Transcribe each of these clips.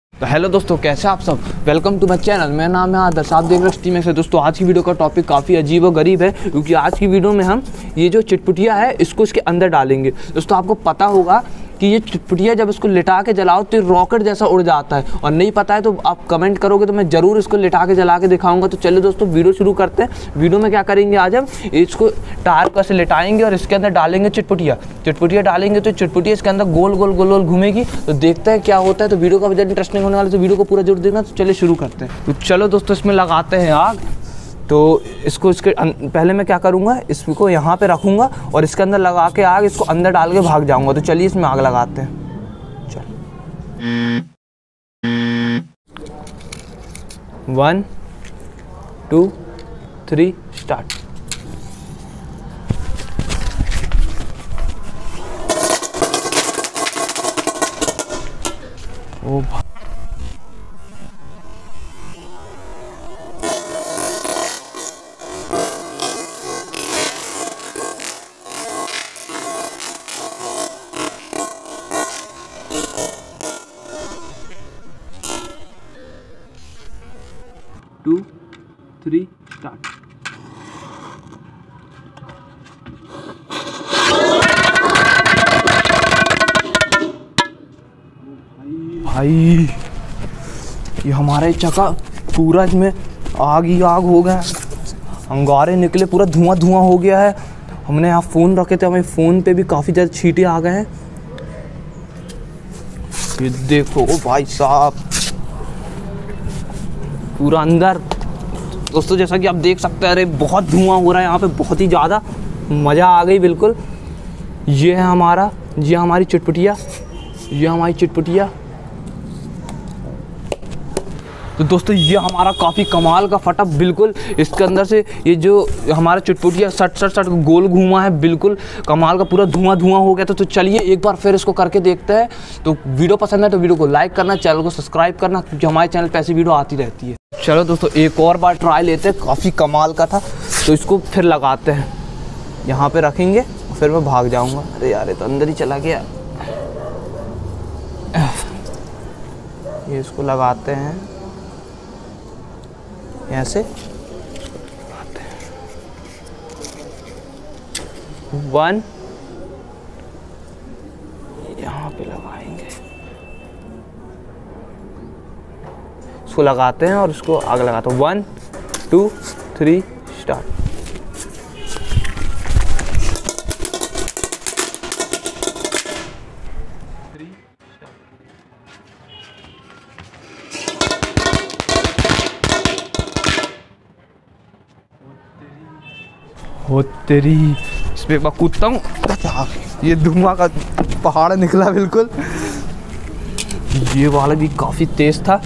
तो हेलो दोस्तों, कैसे आप सब। Welcome to my channel. मेरा नाम है आदर्श, आप देख रहे हो स्टीम से। दोस्तों आज की वीडियो का टॉपिक काफ़ी अजीब और गरीब है, क्योंकि आज की वीडियो में हम ये जो चिटपुटिया है इसको इसके अंदर डालेंगे। दोस्तों आपको पता होगा कि ये चिटपुटिया जब इसको लिटा के जलाओ तो रॉकेट जैसा उड़ जाता है, और नहीं पता है तो आप कमेंट करोगे तो मैं ज़रूर इसको लिटा के जला के दिखाऊंगा। तो चलिए दोस्तों वीडियो शुरू करते हैं। वीडियो में क्या करेंगे, आज हम इसको टायर को ऐसे लिटाएंगे और इसके अंदर डालेंगे चिटपुटिया डालेंगे तो चिटपुटिया इसके अंदर गोल गोल गोल गोल घूमेगी। तो देखते हैं क्या होता है। तो वीडियो का ज़्यादा इंटरेस्टिंग होने वाला है, तो वीडियो को पूरा जरूर देखना। तो चलिए शुरू करते हैं। तो चलो दोस्तों इसमें लगाते हैं आग। तो इसको इसके पहले मैं क्या करूँगा, इसको यहाँ पे रखूँगा और इसके अंदर लगा के आग इसको अंदर डाल के भाग जाऊँगा। तो चलिए इसमें आग लगाते हैं। चल 1 2 3 स्टार्ट। O two 3 start. भाई ये हमारे चक्का पूरा इसमें आग ही आग हो गया, अंगारे निकले, पूरा धुआं धुआं हो गया है। हमने यहाँ फ़ोन रखे थे, हमारे फ़ोन पे भी काफ़ी ज़्यादा छींटे आ गए हैं। ये देखो ओ भाई साहब, पूरा अंदर। दोस्तों जैसा कि आप देख सकते हैं, अरे बहुत धुआं हो रहा है यहाँ पे, बहुत ही ज़्यादा। मज़ा आ गई बिल्कुल। ये है हमारा, ये हमारी चिटपुटिया, ये हमारी चिटपुटिया। तो दोस्तों ये हमारा काफ़ी कमाल का फटा, बिल्कुल इसके अंदर से ये जो हमारा चिटपुटिया सट गोल घूमा है, बिल्कुल कमाल का, पूरा धुआं धुआं हो गया। तो चलिए एक बार फिर इसको करके देखते हैं। तो वीडियो पसंद है तो वीडियो को लाइक करना, चैनल को सब्सक्राइब करना, क्योंकि हमारे चैनल पर ऐसी वीडियो आती रहती है। चलो दोस्तों एक और बार ट्राई लेते हैं, काफ़ी कमाल का था। तो इसको फिर लगाते हैं, यहाँ पे रखेंगे, फिर मैं भाग जाऊँगा। अरे यार ये तो अंदर ही चला गया। ये इसको लगाते हैं ऐसे, 1 यहाँ पे लगाएंगे, इसको लगाते हैं और इसको आग लगाते हैं। 1 2 3 स्टार्ट। हो तेरी, इस पे एक बार कूदता हूँ। ये धुआं का पहाड़ निकला बिल्कुल। ये वाला भी काफ़ी तेज था।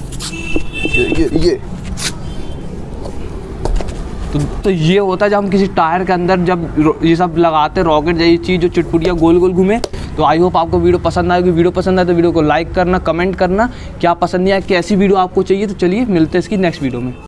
ये तो ये होता है जब हम किसी टायर के अंदर जब ये सब लगाते हैं, रॉकेट जैसी चीज़ जो चिटपुटिया गोल गोल घूमे। तो आई होप आपको वीडियो पसंद आएगी। वीडियो पसंद आए तो वीडियो को लाइक करना, कमेंट करना क्या पसंद नहीं आया, कैसी वीडियो आपको चाहिए। तो चलिए मिलते हैं इसकी नेक्स्ट वीडियो में।